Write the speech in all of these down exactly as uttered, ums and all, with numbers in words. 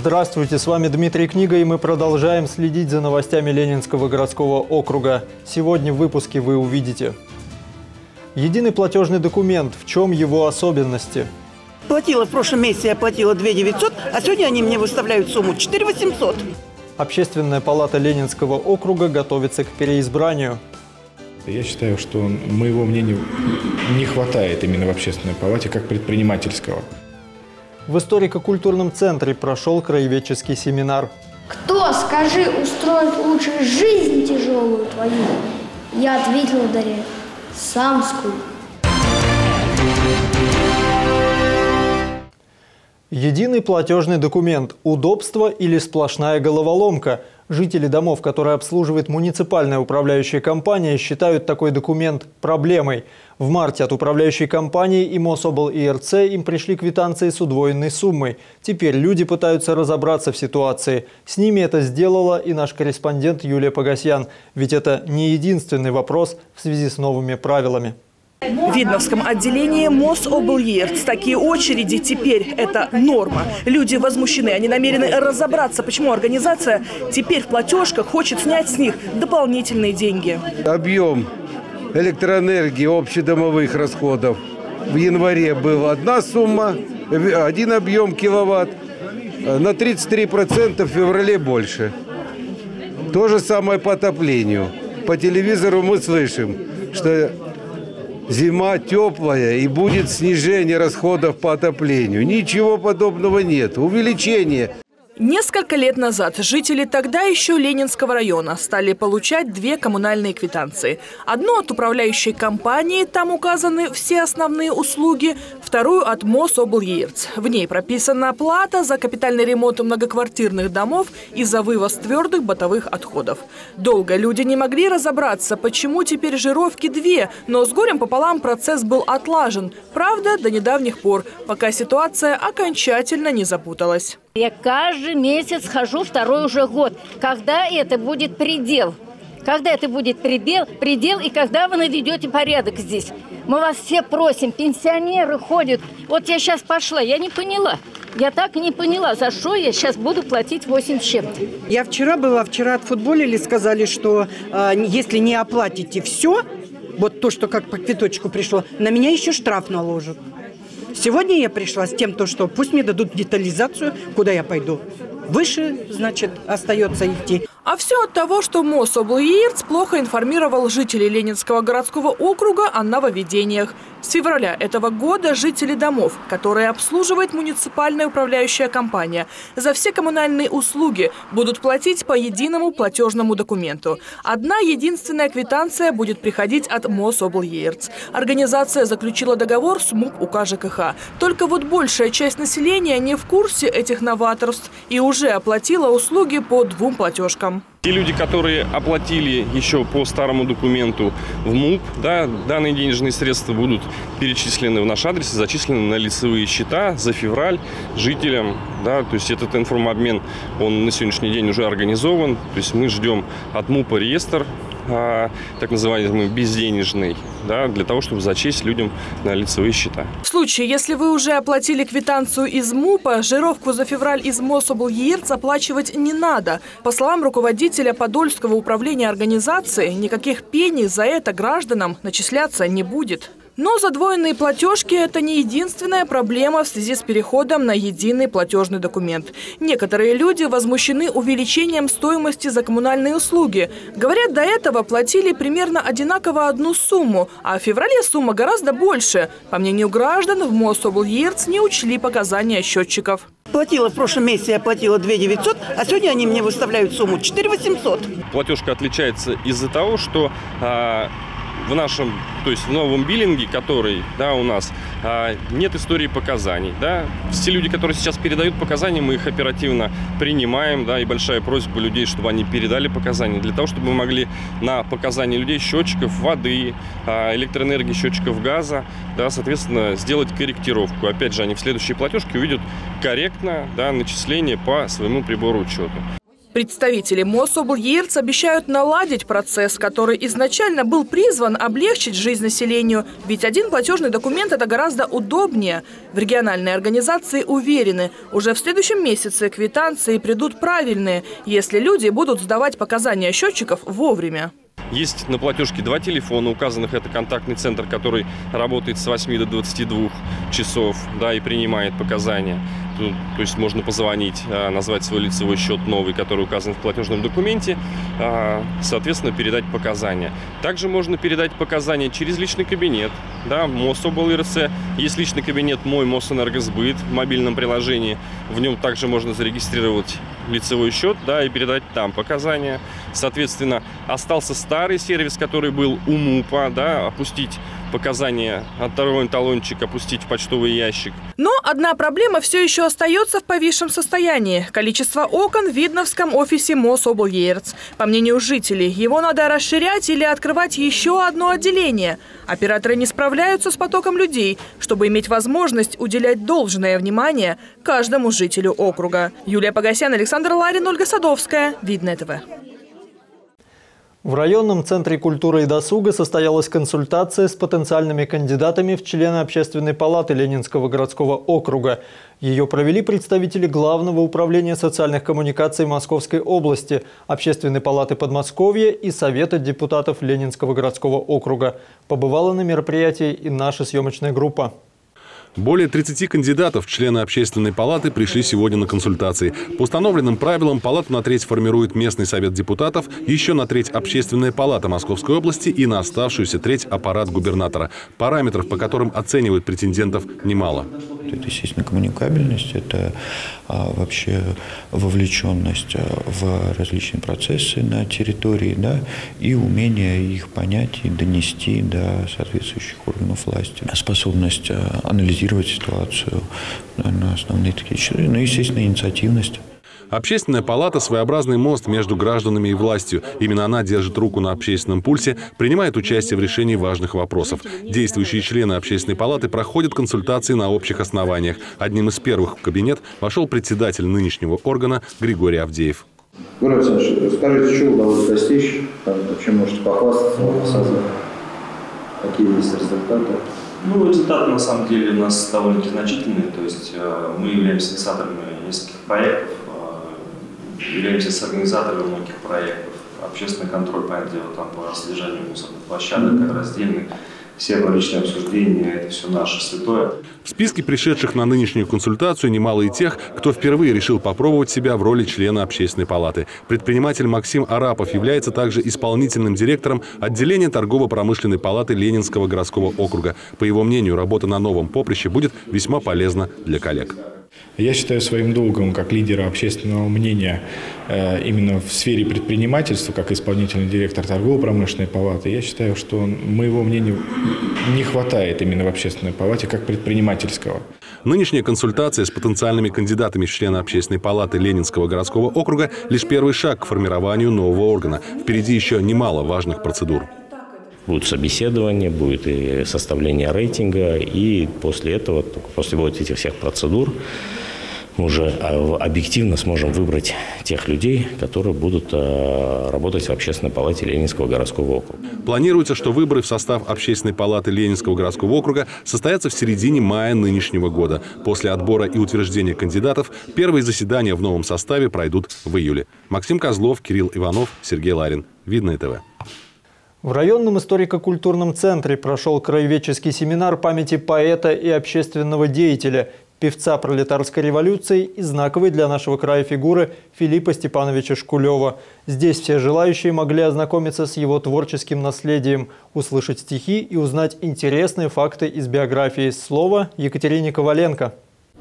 Здравствуйте, с вами Дмитрий Книга, и мы продолжаем следить за новостями Ленинского городского округа. Сегодня в выпуске вы увидите: единый платежный документ, в чем его особенности? Платила в прошлом месяце, я платила две тысячи девятьсот, а сегодня они мне выставляют сумму четыре тысячи восемьсот. Общественная палата Ленинского округа готовится к переизбранию. Я считаю, что моего мнения не хватает именно в общественной палате как предпринимательского. В историко-культурном центре прошел краеведческий семинар. Кто, скажи, устроит лучше жизнь тяжелую твою? Я ответил, Дарья, Самскую. Единый платежный документ – удобство или сплошная головоломка? Жители домов, которые обслуживает муниципальная управляющая компания, считают такой документ проблемой. В марте от управляющей компании и Мособлирц им пришли квитанции с удвоенной суммой. Теперь люди пытаются разобраться в ситуации. С ними это сделала и наш корреспондент Юлия Погосян. Ведь это не единственный вопрос в связи с новыми правилами. В Видновском отделении Мособлирц такие очереди теперь это норма. Люди возмущены, они намерены разобраться, почему организация теперь в платежках хочет снять с них дополнительные деньги. Объем электроэнергии общедомовых расходов в январе был одна сумма, один объем киловатт, на тридцать три процента в феврале больше. То же самое по отоплению. По телевизору мы слышим, что зима теплая и будет снижение расходов по отоплению. Ничего подобного нет. Увеличение. Несколько лет назад жители тогда еще Ленинского района стали получать две коммунальные квитанции. Одну от управляющей компании, там указаны все основные услуги, вторую от Мособлирц. В ней прописана плата за капитальный ремонт многоквартирных домов и за вывоз твердых бытовых отходов. Долго люди не могли разобраться, почему теперь жировки две, но с горем пополам процесс был отлажен. Правда, до недавних пор, пока ситуация окончательно не запуталась. Я каждый месяц хожу, второй уже год. Когда это будет предел? Когда это будет предел, предел и когда вы наведете порядок здесь? Мы вас все просим, пенсионеры ходят. Вот я сейчас пошла, я не поняла. Я так и не поняла, за что я сейчас буду платить восемь с чем-то. Я вчера была, вчера отфутболили, сказали, что э, если не оплатите все, вот то, что как по квиточку пришло, на меня еще штраф наложат. Сегодня я пришла с тем, что пусть мне дадут детализацию, куда я пойду. Выше, значит, остается идти. А все от того, что Мособлирц плохо информировал жителей Ленинского городского округа о нововведениях. С февраля этого года жители домов, которые обслуживает муниципальная управляющая компания, за все коммунальные услуги будут платить по единому платежному документу. Одна единственная квитанция будет приходить от Мособлирц. Организация заключила договор с МУП УК ЖКХ. Только вот большая часть населения не в курсе этих новаторств и уже оплатила услуги по двум платежкам. Те люди, которые оплатили еще по старому документу в МУП, да, данные денежные средства будут перечислены в наш адрес и зачислены на лицевые счета за февраль жителям. Да, то есть этот информобмен, он на сегодняшний день уже организован. То есть мы ждем от МУПа реестр, а, так называемый безденежный, да, для того, чтобы зачесть людям на лицевые счета. В случае, если вы уже оплатили квитанцию из МУПа, жировку за февраль из Мособлирц оплачивать не надо. По словам руководителя Подольского управления организации, никаких пений за это гражданам начисляться не будет. Но задвоенные платежки – это не единственная проблема в связи с переходом на единый платежный документ. Некоторые люди возмущены увеличением стоимости за коммунальные услуги. Говорят, до этого платили примерно одинаково одну сумму, а в феврале сумма гораздо больше. По мнению граждан, в Мособлирц не учли показания счетчиков. Платила в прошлом месяце, я платила две тысячи девятьсот, а сегодня они мне выставляют сумму четыре тысячи восемьсот. Платежка отличается из-за того, что а, в нашем, то есть в новом биллинге, который, да, у нас, а, нет истории показаний. Да. Все люди, которые сейчас передают показания, мы их оперативно принимаем, да, и большая просьба людей, чтобы они передали показания, для того, чтобы мы могли на показания людей, счетчиков воды, а, электроэнергии, счетчиков газа, да, соответственно, сделать корректировку. Опять же, они в следующей платежке увидят корректно, да, начисление по своему прибору учета. Представители Мособлъерц обещают наладить процесс, который изначально был призван облегчить жизнь населению. Ведь один платежный документ – это гораздо удобнее. В региональной организации уверены, уже в следующем месяце квитанции придут правильные, если люди будут сдавать показания счетчиков вовремя. Есть на платежке два телефона указанных. Это контактный центр, который работает с восьми до двадцати двух часов, да, и принимает показания. То, то есть можно позвонить, назвать свой лицевой счет новый, который указан в платежном документе, соответственно, передать показания. Также можно передать показания через личный кабинет, да, Мособлъерц. Есть личный кабинет «Мой Мосэнергосбыт» в мобильном приложении. В нем также можно зарегистрировать лицевой счет, да, и передать там показания. Соответственно, остался старый сервис, который был у МУПа, да, опустить показания, второй талончик опустить в почтовый ящик. Но одна проблема все еще остается в повисшем состоянии. Количество окон в Видновском офисе Мособлъерц. По мнению жителей, его надо расширять или открывать еще одно отделение. Операторы не справляются с потоком людей, чтобы иметь возможность уделять должное внимание каждому жителю округа. Юлия Погосян, Александр Ларин, Ольга Садовская. Видное ТВ. В районном центре культуры и досуга состоялась консультация с потенциальными кандидатами в члены Общественной палаты Ленинского городского округа. Ее провели представители Главного управления социальных коммуникаций Московской области, Общественной палаты Подмосковья и Совета депутатов Ленинского городского округа. Побывала на мероприятии и наша съемочная группа. Более тридцати кандидатов в члены Общественной палаты пришли сегодня на консультации. По установленным правилам палату на треть формирует местный совет депутатов, еще на треть Общественная палата Московской области и на оставшуюся треть аппарат губернатора. Параметров, по которым оценивают претендентов, немало. Это, естественно, коммуникабельность, это а, вообще вовлеченность в различные процессы на территории, да, и умение их понять и донести до соответствующих органов власти. Способность анализировать ситуацию на основные такие черты, ну и, естественно, инициативность. Общественная палата – своеобразный мост между гражданами и властью. Именно она держит руку на общественном пульсе, принимает участие в решении важных вопросов. Действующие члены Общественной палаты проходят консультации на общих основаниях. Одним из первых в кабинет вошел председатель нынешнего органа Григорий Авдеев. Гурий Александрович, скажите, что удалось достичь? Чем можете похвастаться в созыве? Какие есть результаты? Ну, результаты на самом деле у нас довольно значительные. То есть э, мы являемся инициаторами нескольких проектов, э, являемся соорганизаторами многих проектов. Общественный контроль, понятное дело, там по содержанию мусорных площадок, mm-hmm. раздельных. Все публичные обсуждения – это все наше святое. В списке пришедших на нынешнюю консультацию немало и тех, кто впервые решил попробовать себя в роли члена Общественной палаты. Предприниматель Максим Арапов является также исполнительным директором отделения торгово-промышленной палаты Ленинского городского округа. По его мнению, работа на новом поприще будет весьма полезна для коллег. Я считаю своим долгом, как лидера общественного мнения, именно в сфере предпринимательства, как исполнительный директор торгово-промышленной палаты, я считаю, что моего мнения не хватает именно в общественной палате как предпринимательского. Нынешняя консультация с потенциальными кандидатами в члены Общественной палаты Ленинского городского округа – лишь первый шаг к формированию нового органа. Впереди еще немало важных процедур. Будет собеседование, будет и составление рейтинга, и после этого, после вот этих всех процедур, мы уже объективно сможем выбрать тех людей, которые будут работать в Общественной палате Ленинского городского округа. Планируется, что выборы в состав Общественной палаты Ленинского городского округа состоятся в середине мая нынешнего года. После отбора и утверждения кандидатов первые заседания в новом составе пройдут в июле. Максим Козлов, Кирилл Иванов, Сергей Ларин. Видное ТВ. В районном историко-культурном центре прошел краеведческий семинар памяти поэта и общественного деятеля, певца пролетарской революции и знаковой для нашего края фигуры Филиппа Степановича Шкулева. Здесь все желающие могли ознакомиться с его творческим наследием, услышать стихи и узнать интересные факты из биографии. Слово Екатерине Коваленко.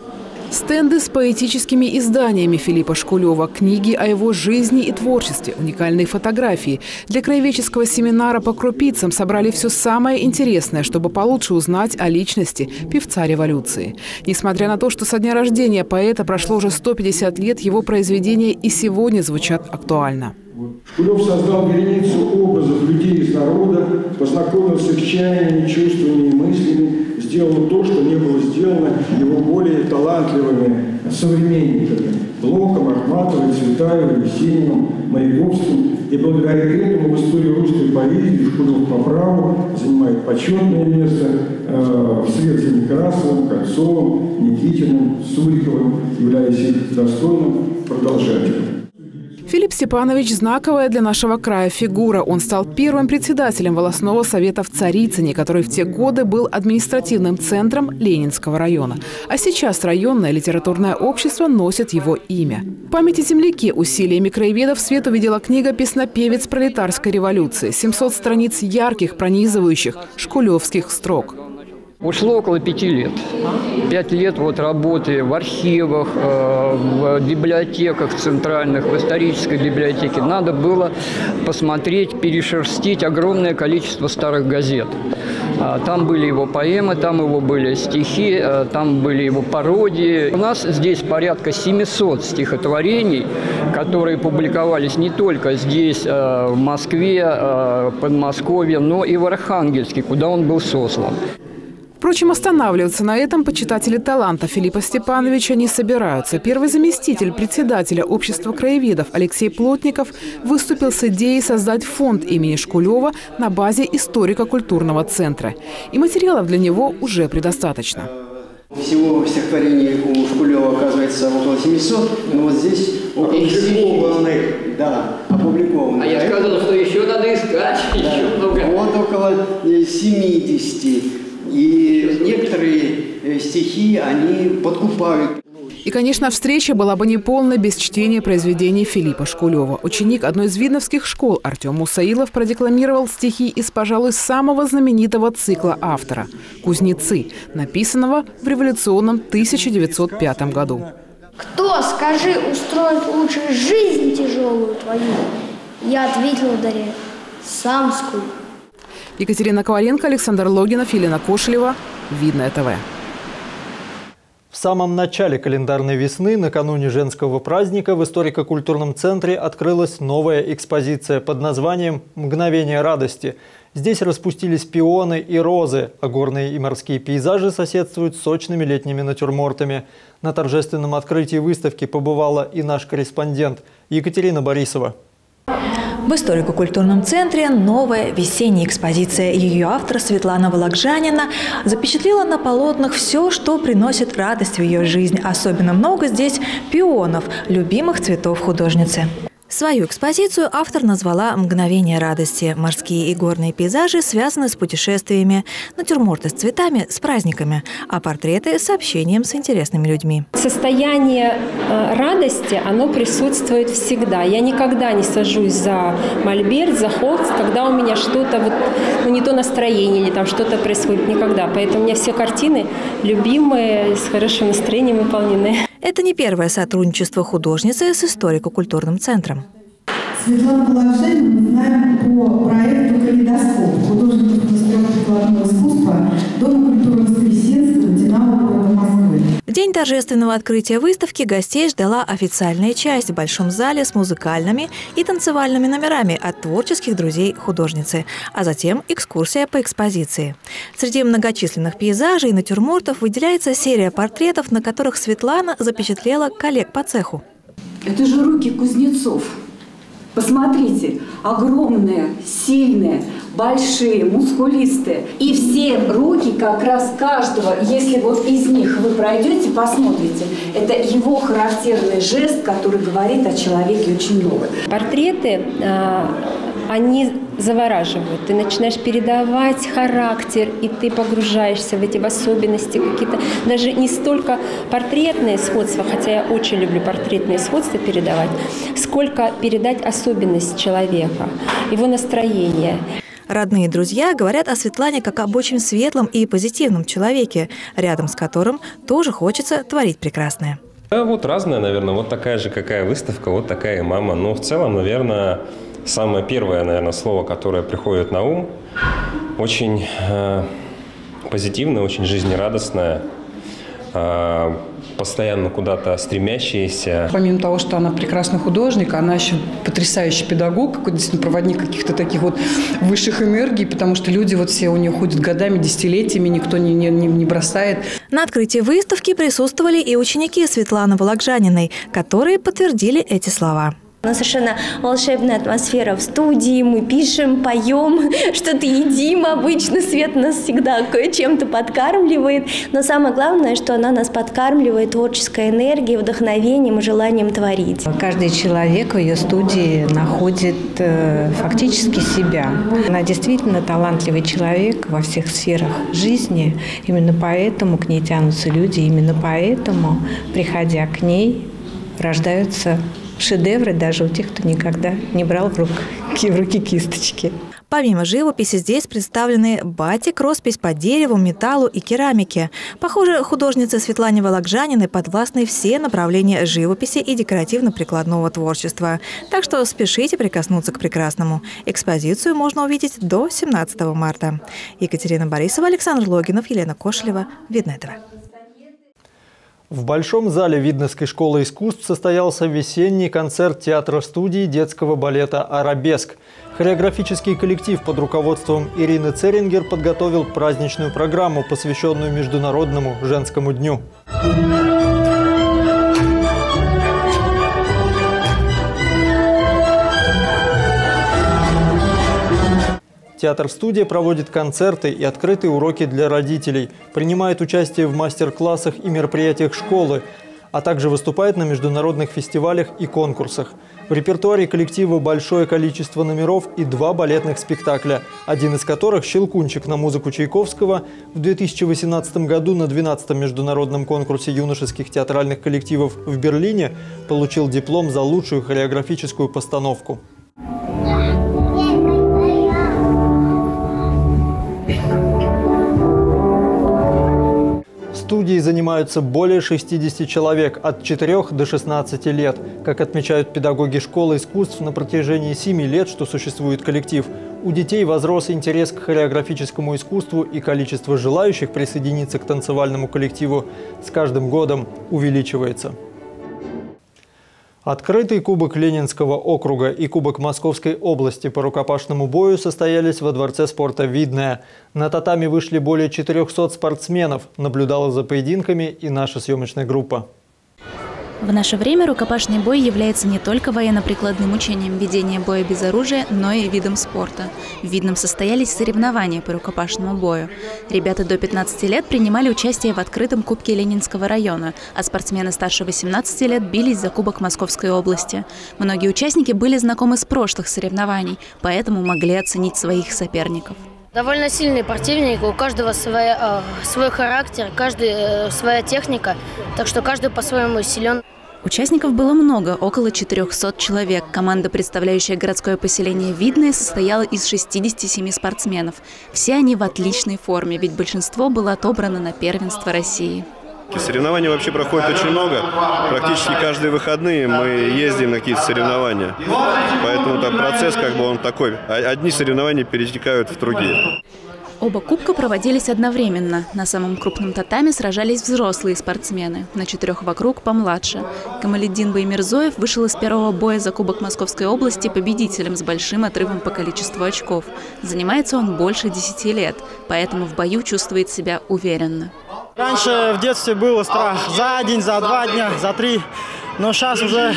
Стенды с поэтическими изданиями Филиппа Шкулева, книги о его жизни и творчестве, уникальные фотографии. Для краеведческого семинара по крупицам собрали все самое интересное, чтобы получше узнать о личности певца революции. Несмотря на то, что со дня рождения поэта прошло уже сто пятьдесят лет, его произведения и сегодня звучат актуально. Шкулев создал вереницу образов людей из народа, познакомился с чаяниями, чувствами и мыслями, сделал то, что не было сделано его более талантливыми современниками. Блоком, Ахматовой, Цветаевой, Есениным, Маяковским. И благодаря этому в истории русской поэзии Шкулев по праву занимает почетное место э, вслед за Некрасовым, Кольцовым, Никитиным, Суриковым, являясь их достойным продолжателем. Филипп Степанович – знаковая для нашего края фигура. Он стал первым председателем волостного совета в Царицыне, который в те годы был административным центром Ленинского района. А сейчас районное литературное общество носит его имя. В памяти земляки усилиями краеведов в свет увидела книга «Песнопевец пролетарской революции». семьсот страниц ярких, пронизывающих шкулевских строк. Ушло около пяти лет. Пять лет вот работы в архивах, в библиотеках центральных, в исторической библиотеке. Надо было посмотреть, перешерстить огромное количество старых газет. Там были его поэмы, там его были стихи, там были его пародии. У нас здесь порядка семисот стихотворений, которые публиковались не только здесь, в Москве, Подмосковье, но и в Архангельске, куда он был сослан. Впрочем, останавливаться на этом почитатели таланта Филиппа Степановича не собираются. Первый заместитель председателя общества краеведов Алексей Плотников выступил с идеей создать фонд имени Шкулева на базе историко-культурного центра. И материалов для него уже предостаточно. Всего стихотворений у Шкулева оказывается около семисот, но вот здесь опубликованных, да, опубликованных. А я сказал, что еще надо искать, да. Еще много. Вот около семидесяти. И некоторые стихи, они подкупают. И, конечно, встреча была бы неполной без чтения произведений Филиппа Шкулева. Ученик одной из видновских школ Артем Мусаилов продекламировал стихи из, пожалуй, самого знаменитого цикла автора «Кузнецы», написанного в революционном тысяча девятьсот пятом году. Кто, скажи, устроит лучше жизнь тяжелую твою? Я ответил ударе, сам скуй. Екатерина Коваленко, Александр Логинов, Елена Кошелева. Видное ТВ. В самом начале календарной весны, накануне женского праздника, в историко-культурном центре открылась новая экспозиция под названием «Мгновение радости». Здесь распустились пионы и розы, а горные и морские пейзажи соседствуют с сочными летними натюрмортами. На торжественном открытии выставки побывала и наш корреспондент Екатерина Борисова. В историко-культурном центре новая весенняя экспозиция. Ее автор Светлана Волокжанина запечатлела на полотнах все, что приносит радость в ее жизнь. Особенно много здесь пионов, любимых цветов художницы. Свою экспозицию автор назвала «Мгновение радости». Морские и горные пейзажи связаны с путешествиями, натюрморты с цветами – с праздниками, а портреты – с общением с интересными людьми. Состояние э, радости, оно присутствует всегда. Я никогда не сажусь за мольберт, за холст, когда у меня что-то, вот, ну, не то настроение или там что-то происходит. Никогда. Поэтому у меня все картины любимые, с хорошим настроением выполнены. Это не первое сотрудничество художницы с историко-культурным центром. Светлану Волокжанину мы знаем по проекту «Калейдоскоп» художников прикладного искусства Дома культуры Воскресенского, Динамо города Москвы. В день торжественного открытия выставки гостей ждала официальная часть в большом зале с музыкальными и танцевальными номерами от творческих друзей художницы, а затем экскурсия по экспозиции. Среди многочисленных пейзажей и натюрмортов выделяется серия портретов, на которых Светлана запечатлела коллег по цеху. Это же руки кузнецов. Посмотрите, огромные, сильные, большие, мускулистые. И все руки как раз каждого, если вот из них вы пройдете, посмотрите, это его характерный жест, который говорит о человеке очень много. Портреты, они завораживают. Ты начинаешь передавать характер, и ты погружаешься в эти особенности какие-то. Даже не столько портретные сходства, хотя я очень люблю портретные сходства передавать, сколько передать особенность человека, его настроение. Родные и друзья говорят о Светлане как об очень светлом и позитивном человеке, рядом с которым тоже хочется творить прекрасное. Да, вот разная, наверное. Вот такая же, какая выставка, вот такая и мама. Но в целом, наверное, самое первое, наверное, слово, которое приходит на ум, очень э, позитивное, очень жизнерадостное. постоянно куда-то стремящиеся. Помимо того, что она прекрасный художник, она еще потрясающий педагог, какой-то действительно проводник каких-то таких вот высших энергий, потому что люди вот все у нее ходят годами, десятилетиями, никто не, не, не бросает. На открытии выставки присутствовали и ученики Светланы Вологжаниной, которые подтвердили эти слова. У нас совершенно волшебная атмосфера в студии, мы пишем, поем, что-то едим обычно, Свет нас всегда чем-то подкармливает, но самое главное, что она нас подкармливает творческой энергией, вдохновением и желанием творить. Каждый человек в ее студии находит э, фактически себя. Она действительно талантливый человек во всех сферах жизни, именно поэтому к ней тянутся люди, именно поэтому, приходя к ней, рождаются шедевры даже у тех, кто никогда не брал в руки, в руки кисточки. Помимо живописи здесь представлены батик, роспись по дереву, металлу и керамике. Похоже, художнице Светлане Вологжаниной подвластны все направления живописи и декоративно-прикладного творчества. Так что спешите прикоснуться к прекрасному. Экспозицию можно увидеть до семнадцатого марта. Екатерина Борисова, Александр Логинов, Елена Кошелева. Видно этого. В Большом зале Видновской школы искусств состоялся весенний концерт театра-студии детского балета «Арабеск». Хореографический коллектив под руководством Ирины Церингер подготовил праздничную программу, посвященную Международному женскому дню. Театр-студия проводит концерты и открытые уроки для родителей, принимает участие в мастер-классах и мероприятиях школы, а также выступает на международных фестивалях и конкурсах. В репертуаре коллектива большое количество номеров и два балетных спектакля, один из которых «Щелкунчик» на музыку Чайковского в две тысячи восемнадцатом году на двенадцатом международном конкурсе юношеских театральных коллективов в Берлине получил диплом за лучшую хореографическую постановку. В студии занимаются более шестидесяти человек от четырёх до шестнадцати лет. Как отмечают педагоги школы искусств, на протяжении семи лет, что существует коллектив, у детей возрос интерес к хореографическому искусству, и количество желающих присоединиться к танцевальному коллективу с каждым годом увеличивается. Открытый кубок Ленинского округа и кубок Московской области по рукопашному бою состоялись во Дворце спорта «Видное». На татами вышли более четырёхсот спортсменов. Наблюдала за поединками и наша съемочная группа. В наше время рукопашный бой является не только военно-прикладным учением ведения боя без оружия, но и видом спорта. В Видном состоялись соревнования по рукопашному бою. Ребята до пятнадцати лет принимали участие в открытом кубке Ленинского района, а спортсмены старше восемнадцати лет бились за кубок Московской области. Многие участники были знакомы с прошлых соревнований, поэтому могли оценить своих соперников. Довольно сильный противник, у каждого своя, э, свой характер, каждый э, своя техника, так что каждый по-своему силен. Участников было много, около четырёхсот человек. Команда, представляющая городское поселение Видное, состояла из шестидесяти семи спортсменов. Все они в отличной форме, ведь большинство было отобрано на первенство России. Соревнований вообще проходит очень много. Практически каждые выходные мы ездим на какие-то соревнования. Поэтому там процесс как бы он такой. Одни соревнования перетекают в другие. Оба кубка проводились одновременно. На самом крупном татаме сражались взрослые спортсмены, на четырех вокруг помладше. Камалетдин Баймирзоев вышел из первого боя за кубок Московской области победителем с большим отрывом по количеству очков. Занимается он больше десяти лет, поэтому в бою чувствует себя уверенно. Раньше в детстве был страх за день, за два дня, за три. Но сейчас уже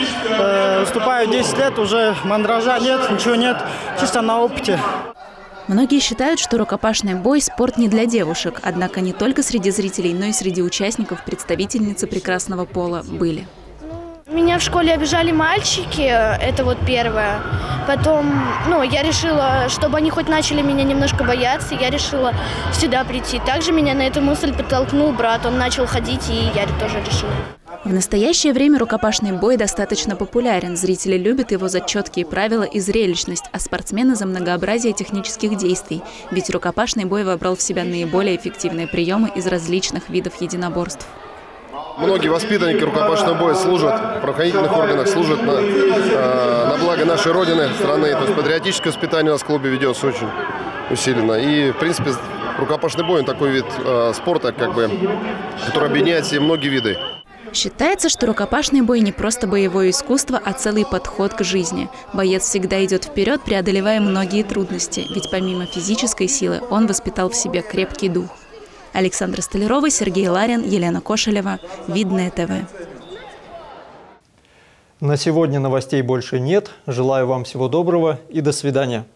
э, выступаю десять лет, уже мандража нет, ничего нет, чисто на опыте. Многие считают, что рукопашный бой – спорт не для девушек. Однако не только среди зрителей, но и среди участников представительницы прекрасного пола были. Меня в школе обижали мальчики, это вот первое. Потом, ну, я решила, чтобы они хоть начали меня немножко бояться, я решила сюда прийти. Также меня на эту мысль подтолкнул брат, он начал ходить, и я тоже решила. В настоящее время рукопашный бой достаточно популярен. Зрители любят его за четкие правила и зрелищность, а спортсмены за многообразие технических действий. Ведь рукопашный бой вобрал в себя наиболее эффективные приемы из различных видов единоборств. Многие воспитанники рукопашного боя служат в правоохранительных органах, служат на, э, на благо нашей Родины, страны. То есть патриотическое воспитание у нас в клубе ведется очень усиленно. И, в принципе, рукопашный бой – такой вид э, спорта, как бы, который объединяет все многие виды. Считается, что рукопашный бой не просто боевое искусство, а целый подход к жизни. Боец всегда идет вперед, преодолевая многие трудности, ведь помимо физической силы он воспитал в себе крепкий дух. Александра Столярова, Сергей Ларин, Елена Кошелева. Видное ТВ. На сегодня новостей больше нет. Желаю вам всего доброго и до свидания.